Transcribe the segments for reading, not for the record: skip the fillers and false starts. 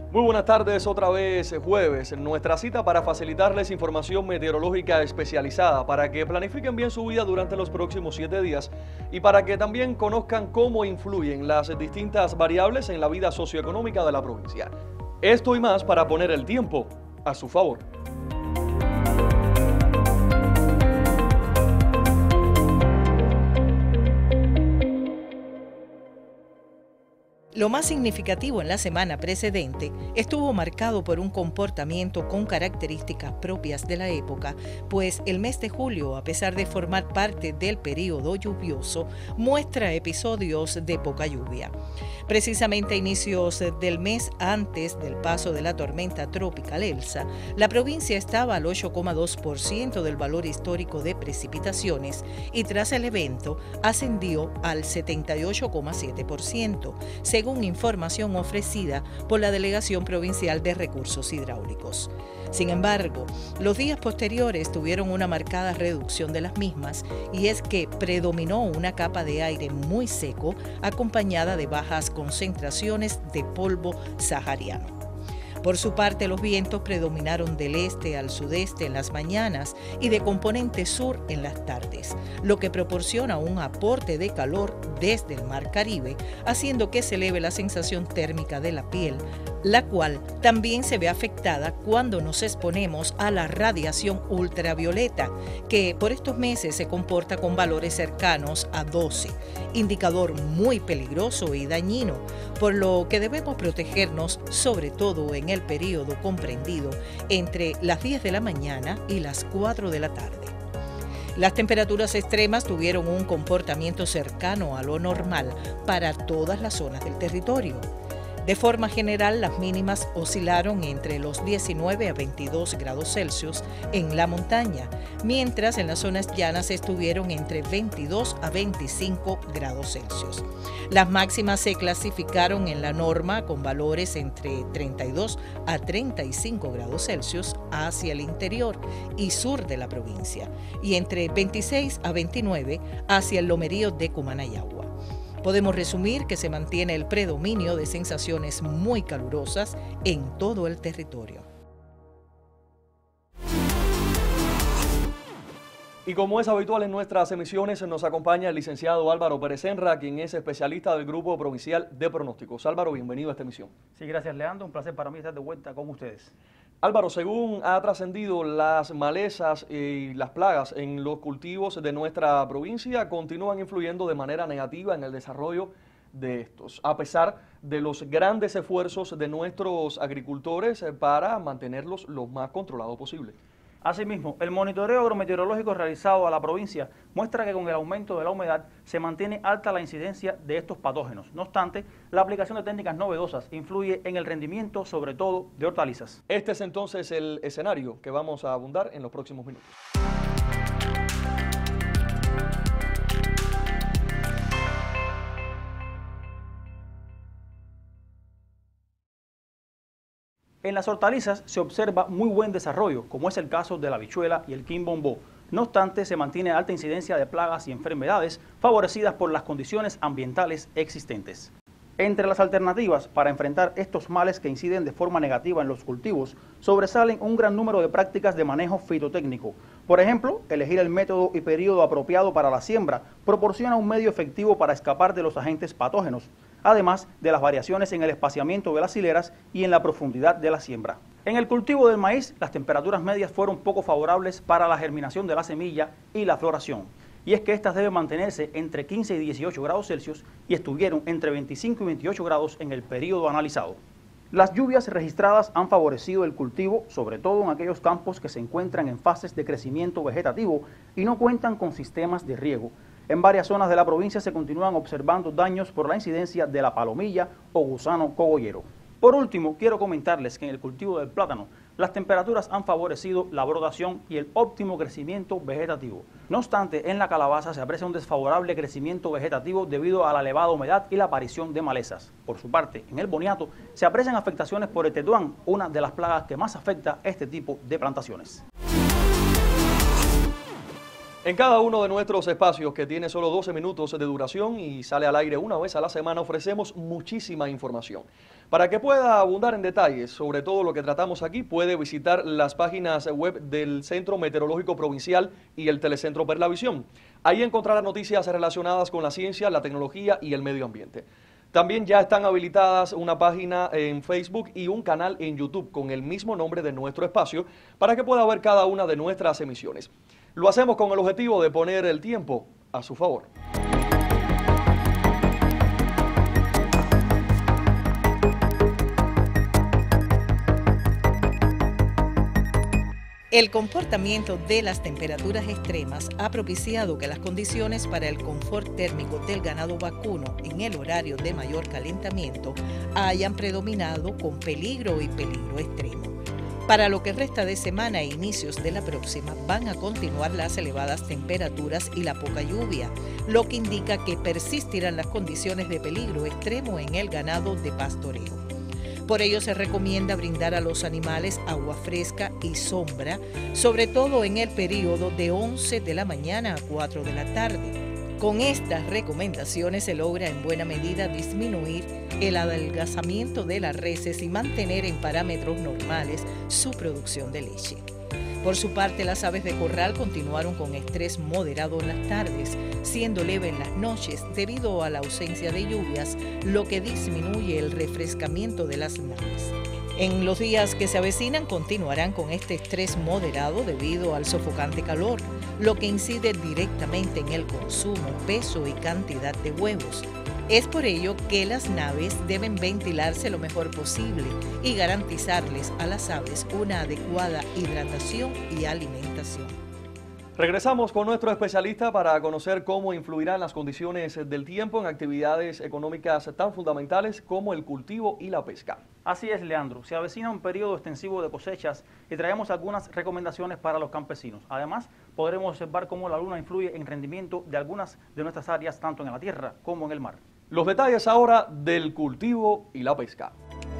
Muy buenas tardes, otra vez jueves, nuestra cita para facilitarles información meteorológica especializada para que planifiquen bien su vida durante los próximos 7 días y para que también conozcan cómo influyen las distintas variables en la vida socioeconómica de la provincia. Esto y más para poner el tiempo a su favor. Lo más significativo en la semana precedente estuvo marcado por un comportamiento con características propias de la época, pues el mes de julio, a pesar de formar parte del periodo lluvioso, muestra episodios de poca lluvia. Precisamente a inicios del mes, antes del paso de la tormenta tropical Elsa, la provincia estaba al 8,2% del valor histórico de precipitaciones y tras el evento ascendió al 78,7%, según información ofrecida por la Delegación Provincial de Recursos Hidráulicos. Sin embargo, los días posteriores tuvieron una marcada reducción de las mismas y es que predominó una capa de aire muy seco acompañada de bajas concentraciones de polvo sahariano. Por su parte, los vientos predominaron del este al sudeste en las mañanas y de componente sur en las tardes, lo que proporciona un aporte de calor desde el Mar Caribe, haciendo que se eleve la sensación térmica de la piel, la cual también se ve afectada cuando nos exponemos a la radiación ultravioleta, que por estos meses se comporta con valores cercanos a 12, indicador muy peligroso y dañino, por lo que debemos protegernos sobre todo en el periodo comprendido entre las 10 de la mañana y las 4 de la tarde. Las temperaturas extremas tuvieron un comportamiento cercano a lo normal para todas las zonas del territorio. De forma general, las mínimas oscilaron entre los 19 a 22 grados Celsius en la montaña, mientras en las zonas llanas estuvieron entre 22 a 25 grados Celsius. Las máximas se clasificaron en la norma con valores entre 32 a 35 grados Celsius hacia el interior y sur de la provincia, y entre 26 a 29 hacia el lomerío de Cumanayagua. Podemos resumir que se mantiene el predominio de sensaciones muy calurosas en todo el territorio. Y como es habitual en nuestras emisiones, nos acompaña el licenciado Álvaro Pérez Senra, quien es especialista del Grupo Provincial de Pronósticos. Álvaro, bienvenido a esta emisión. Sí, gracias, Leandro. Un placer para mí estar de vuelta con ustedes. Álvaro, según ha trascendido, las malezas y las plagas en los cultivos de nuestra provincia continúan influyendo de manera negativa en el desarrollo de estos, a pesar de los grandes esfuerzos de nuestros agricultores para mantenerlos lo más controlados posible. Asimismo, el monitoreo agrometeorológico realizado a la provincia muestra que con el aumento de la humedad se mantiene alta la incidencia de estos patógenos. No obstante, la aplicación de técnicas novedosas influye en el rendimiento, sobre todo de hortalizas. Este es entonces el escenario que vamos a abundar en los próximos minutos. En las hortalizas se observa muy buen desarrollo, como es el caso de la habichuela y el quimbombó. No obstante, se mantiene alta incidencia de plagas y enfermedades favorecidas por las condiciones ambientales existentes. Entre las alternativas para enfrentar estos males que inciden de forma negativa en los cultivos, sobresalen un gran número de prácticas de manejo fitotécnico. Por ejemplo, elegir el método y periodo apropiado para la siembra proporciona un medio efectivo para escapar de los agentes patógenos, además de las variaciones en el espaciamiento de las hileras y en la profundidad de la siembra. En el cultivo del maíz, las temperaturas medias fueron poco favorables para la germinación de la semilla y la floración, y es que estas deben mantenerse entre 15 y 18 grados Celsius y estuvieron entre 25 y 28 grados en el periodo analizado. Las lluvias registradas han favorecido el cultivo, sobre todo en aquellos campos que se encuentran en fases de crecimiento vegetativo y no cuentan con sistemas de riego. En varias zonas de la provincia se continúan observando daños por la incidencia de la palomilla o gusano cogollero. Por último, quiero comentarles que en el cultivo del plátano, las temperaturas han favorecido la brotación y el óptimo crecimiento vegetativo. No obstante, en la calabaza se aprecia un desfavorable crecimiento vegetativo debido a la elevada humedad y la aparición de malezas. Por su parte, en el boniato se aprecian afectaciones por el tetuán, una de las plagas que más afecta a este tipo de plantaciones. En cada uno de nuestros espacios, que tiene solo 12 minutos de duración y sale al aire una vez a la semana, ofrecemos muchísima información. Para que pueda abundar en detalles sobre todo lo que tratamos aquí, puede visitar las páginas web del Centro Meteorológico Provincial y el Telecentro Perlavisión. Ahí encontrará noticias relacionadas con la ciencia, la tecnología y el medio ambiente. También ya están habilitadas una página en Facebook y un canal en YouTube con el mismo nombre de nuestro espacio para que pueda ver cada una de nuestras emisiones. Lo hacemos con el objetivo de poner el tiempo a su favor. El comportamiento de las temperaturas extremas ha propiciado que las condiciones para el confort térmico del ganado vacuno en el horario de mayor calentamiento hayan predominado con peligro y peligro extremo. Para lo que resta de semana e inicios de la próxima van a continuar las elevadas temperaturas y la poca lluvia, lo que indica que persistirán las condiciones de peligro extremo en el ganado de pastoreo. Por ello se recomienda brindar a los animales agua fresca y sombra, sobre todo en el periodo de 11 de la mañana a 4 de la tarde. Con estas recomendaciones se logra en buena medida disminuir el adelgazamiento de las reses y mantener en parámetros normales su producción de leche. Por su parte, las aves de corral continuaron con estrés moderado en las tardes, siendo leve en las noches debido a la ausencia de lluvias, lo que disminuye el refrescamiento de las naves. En los días que se avecinan continuarán con este estrés moderado debido al sofocante calor, lo que incide directamente en el consumo, peso y cantidad de huevos. Es por ello que las naves deben ventilarse lo mejor posible y garantizarles a las aves una adecuada hidratación y alimentación. Regresamos con nuestro especialista para conocer cómo influirán las condiciones del tiempo en actividades económicas tan fundamentales como el cultivo y la pesca. Así es, Leandro. Se avecina un periodo extensivo de cosechas y traemos algunas recomendaciones para los campesinos. Además, podremos observar cómo la luna influye en rendimiento de algunas de nuestras áreas, tanto en la tierra como en el mar. Los detalles ahora del cultivo y la pesca.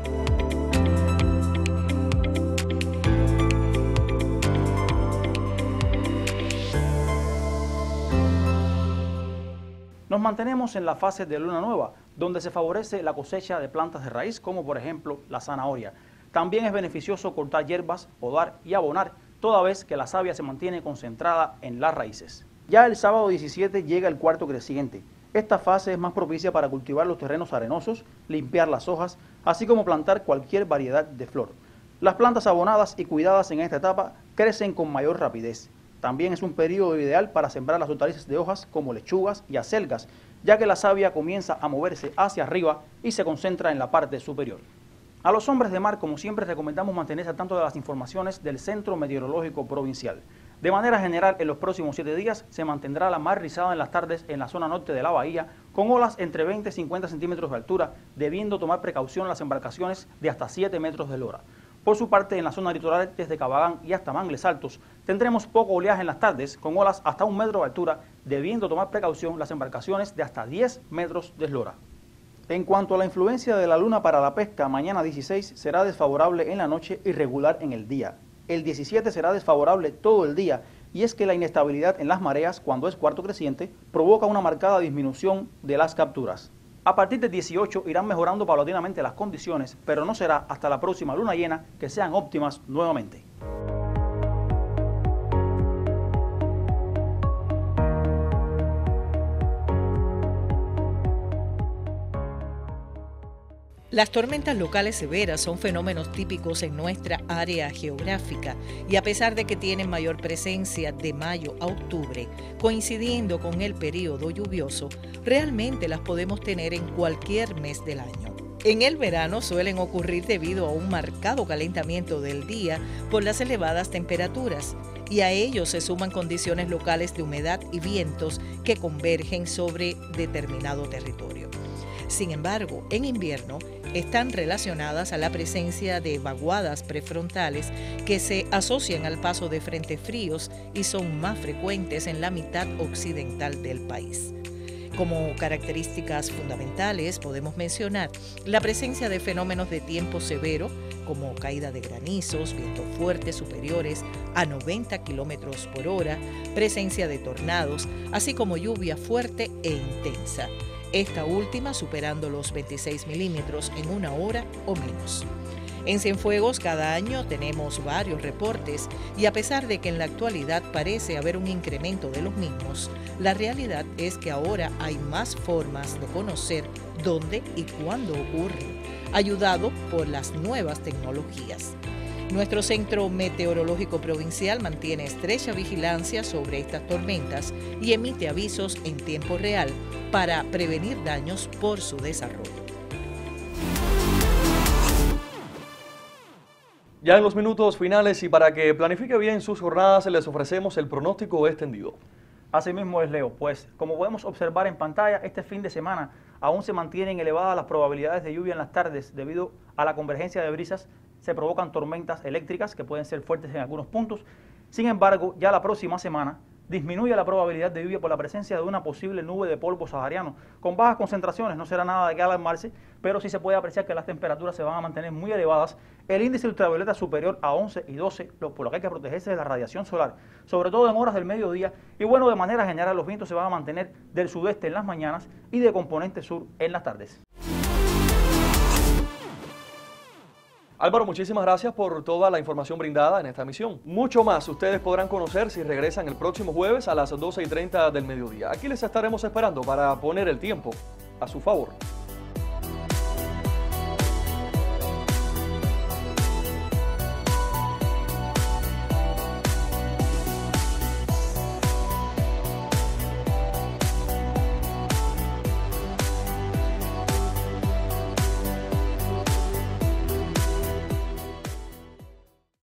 Nos mantenemos en la fase de luna nueva, donde se favorece la cosecha de plantas de raíz, como por ejemplo la zanahoria. También es beneficioso cortar hierbas, podar y abonar, toda vez que la savia se mantiene concentrada en las raíces. Ya el sábado 17 llega el cuarto creciente. Esta fase es más propicia para cultivar los terrenos arenosos, limpiar las hojas, así como plantar cualquier variedad de flor. Las plantas abonadas y cuidadas en esta etapa crecen con mayor rapidez. También es un periodo ideal para sembrar las hortalizas de hojas como lechugas y acelgas, ya que la savia comienza a moverse hacia arriba y se concentra en la parte superior. A los hombres de mar, como siempre, recomendamos mantenerse al tanto de las informaciones del Centro Meteorológico Provincial. De manera general, en los próximos 7 días se mantendrá la mar rizada en las tardes en la zona norte de la bahía, con olas entre 20 y 50 centímetros de altura, debiendo tomar precaución las embarcaciones de hasta 7 metros de eslora. Por su parte, en la zona litoral, desde Cabagán y hasta Mangles Altos, tendremos poco oleaje en las tardes, con olas hasta 1 metro de altura, debiendo tomar precaución las embarcaciones de hasta 10 metros de eslora. En cuanto a la influencia de la luna para la pesca, mañana 16 será desfavorable en la noche y regular en el día. El 17 será desfavorable todo el día, y es que la inestabilidad en las mareas, cuando es cuarto creciente, provoca una marcada disminución de las capturas. A partir del 18 irán mejorando paulatinamente las condiciones, pero no será hasta la próxima luna llena que sean óptimas nuevamente. Las tormentas locales severas son fenómenos típicos en nuestra área geográfica y a pesar de que tienen mayor presencia de mayo a octubre, coincidiendo con el periodo lluvioso, realmente las podemos tener en cualquier mes del año. En el verano suelen ocurrir debido a un marcado calentamiento del día por las elevadas temperaturas y a ello se suman condiciones locales de humedad y vientos que convergen sobre determinado territorio. Sin embargo, en invierno están relacionadas a la presencia de vaguadas prefrontales que se asocian al paso de frentes fríos y son más frecuentes en la mitad occidental del país. Como características fundamentales podemos mencionar la presencia de fenómenos de tiempo severo, como caída de granizos, vientos fuertes superiores a 90 kilómetros por hora, presencia de tornados, así como lluvia fuerte e intensa, esta última superando los 26 milímetros en una hora o menos. En Cienfuegos cada año tenemos varios reportes y a pesar de que en la actualidad parece haber un incremento de los mismos, la realidad es que ahora hay más formas de conocer dónde y cuándo ocurren, ayudado por las nuevas tecnologías. Nuestro Centro Meteorológico Provincial mantiene estrecha vigilancia sobre estas tormentas y emite avisos en tiempo real para prevenir daños por su desarrollo. Ya en los minutos finales y para que planifique bien sus jornadas les ofrecemos el pronóstico extendido. Así mismo es, Leo, pues como podemos observar en pantalla, este fin de semana aún se mantienen elevadas las probabilidades de lluvia en las tardes debido a la convergencia de brisas. Se provocan tormentas eléctricas que pueden ser fuertes en algunos puntos. Sin embargo, ya la próxima semana disminuye la probabilidad de lluvia por la presencia de una posible nube de polvo sahariano con bajas concentraciones. No será nada de que alarmarse, pero sí se puede apreciar que las temperaturas se van a mantener muy elevadas. El índice ultravioleta superior a 11 y 12, por lo que hay que protegerse de la radiación solar, sobre todo en horas del mediodía. Y bueno, de manera general, los vientos se van a mantener del sudeste en las mañanas y de componente sur en las tardes. Álvaro, muchísimas gracias por toda la información brindada en esta emisión. Mucho más ustedes podrán conocer si regresan el próximo jueves a las 12:30 del mediodía. Aquí les estaremos esperando para poner el tiempo a su favor.